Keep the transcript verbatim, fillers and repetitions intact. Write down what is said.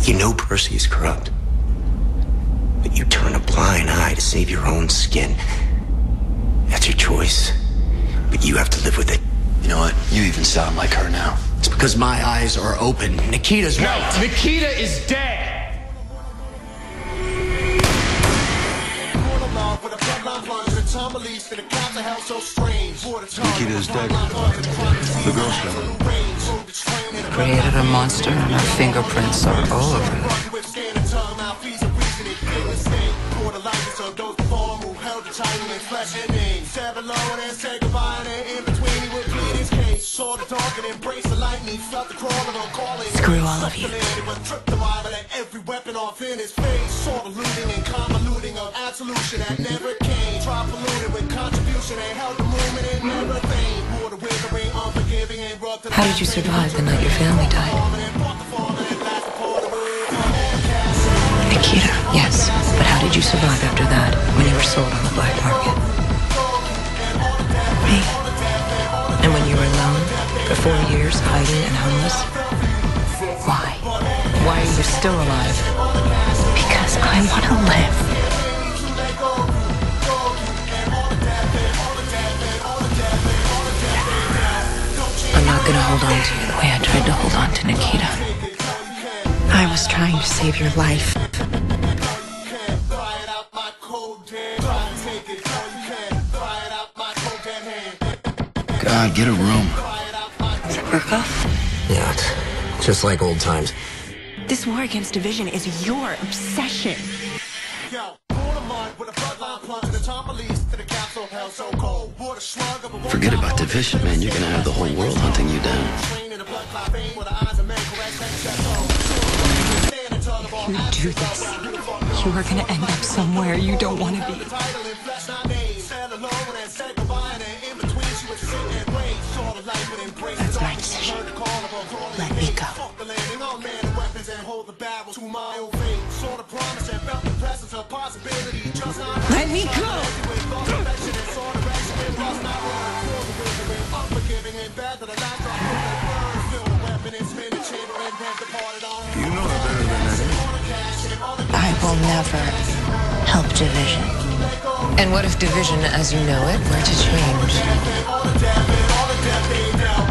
You know Percy is corrupt, but you turn a blind eye to save your own skin. That's your choice, but you have to live with it. You know what? You even sound like her now. It's because my eyes are open. Nikita's no, right. Nikita is dead. Nikita's dead. The girl's dead. Created a monster and our fingerprints are all over it. Screw all of you. How did you survive the night your family died? Nikita, yes. But how did you survive after that, when you were sold on the black market? Me. And when you were alone, for four years, hiding and homeless? Why? Why are you still alive? Because I want to live. I'm not gonna hold on to you the way I tried to hold on to Nikita. I was trying to save your life. God, get a room. Is it work off? Yeah, it's just like old times. This war against division is your obsession. Forget about division, man. You're gonna have the whole world hunting you down. If you do this, you are gonna end up somewhere you don't want to be. That's my decision. Let me go. Let me go! You know her better than that. I will never help division. And what if division, as you know it, were to change?